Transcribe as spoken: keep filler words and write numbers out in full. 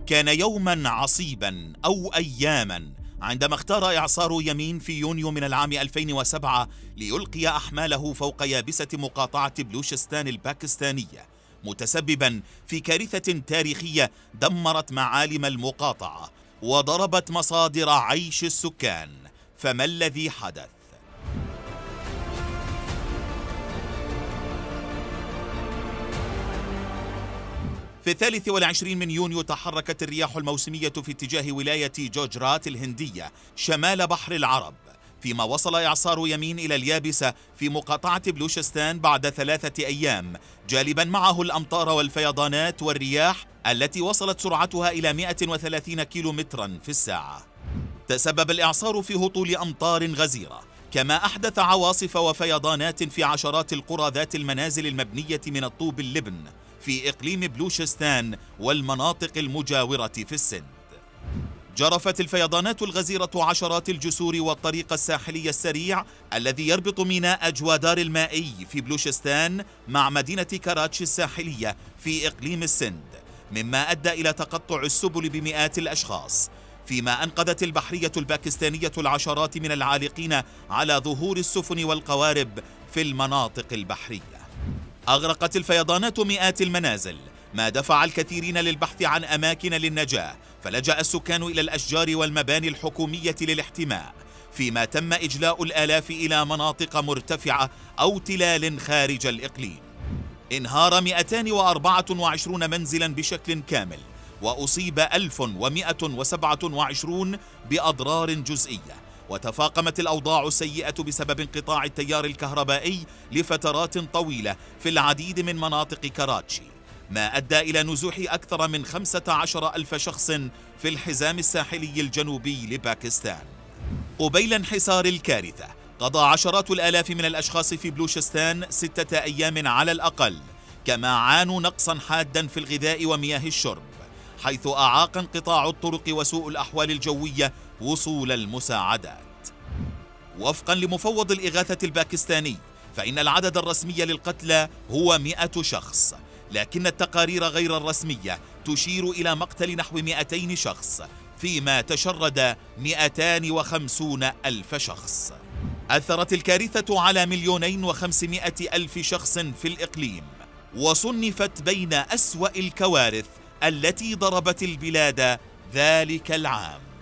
كان يوما عصيبا أو أياما عندما اختار إعصار يمين في يونيو من العام ألفين وسبعة ليلقي أحماله فوق يابسة مقاطعة بلوشستان الباكستانية، متسببا في كارثة تاريخية دمرت معالم المقاطعة وضربت مصادر عيش السكان. فما الذي حدث؟ في الثالث والعشرين من يونيو تحركت الرياح الموسمية في اتجاه ولاية جوجرات الهندية شمال بحر العرب، فيما وصل إعصار يمين إلى اليابسة في مقاطعة بلوشستان بعد ثلاثة أيام، جالبا معه الأمطار والفيضانات والرياح التي وصلت سرعتها إلى مئة وثلاثين كيلومترا في الساعة. تسبب الإعصار في هطول أمطار غزيرة، كما أحدث عواصف وفيضانات في عشرات القرى ذات المنازل المبنية من الطوب اللبن في إقليم بلوشستان والمناطق المجاورة في السند. جرفت الفيضانات الغزيرة عشرات الجسور والطريق الساحلي السريع الذي يربط ميناء جوادار المائي في بلوشستان مع مدينة كراتشي الساحلية في إقليم السند، مما أدى إلى تقطع السبل بمئات الأشخاص، فيما أنقذت البحرية الباكستانية العشرات من العالقين على ظهور السفن والقوارب في المناطق البحرية. أغرقت الفيضانات مئات المنازل، ما دفع الكثيرين للبحث عن أماكن للنجاة، فلجأ السكان إلى الأشجار والمباني الحكومية للاحتماء، فيما تم إجلاء الآلاف إلى مناطق مرتفعة أو تلال خارج الإقليم. انهار مئتين وأربعة وعشرين منزلا بشكل كامل، وأصيب ألف ومئة وسبعة وعشرين بأضرار جزئية، وتفاقمت الأوضاع السيئة بسبب انقطاع التيار الكهربائي لفترات طويلة في العديد من مناطق كراتشي، ما أدى إلى نزوح أكثر من خمسة عشر ألف شخص في الحزام الساحلي الجنوبي لباكستان. قبيل انحسار الكارثة قضى عشرات الآلاف من الأشخاص في بلوشستان ستة أيام على الأقل، كما عانوا نقصا حادا في الغذاء ومياه الشرب، حيث أعاق انقطاع الطرق وسوء الأحوال الجوية وصول المساعدات. وفقا لمفوض الإغاثة الباكستاني، فإن العدد الرسمي للقتلى هو مئة شخص، لكن التقارير غير الرسمية تشير إلى مقتل نحو مئتين شخص، فيما تشرد مئتان وخمسون ألف شخص. أثرت الكارثة على مليونين وخمسمائة ألف شخص في الإقليم، وصنفت بين أسوأ الكوارث التي ضربت البلاد ذلك العام.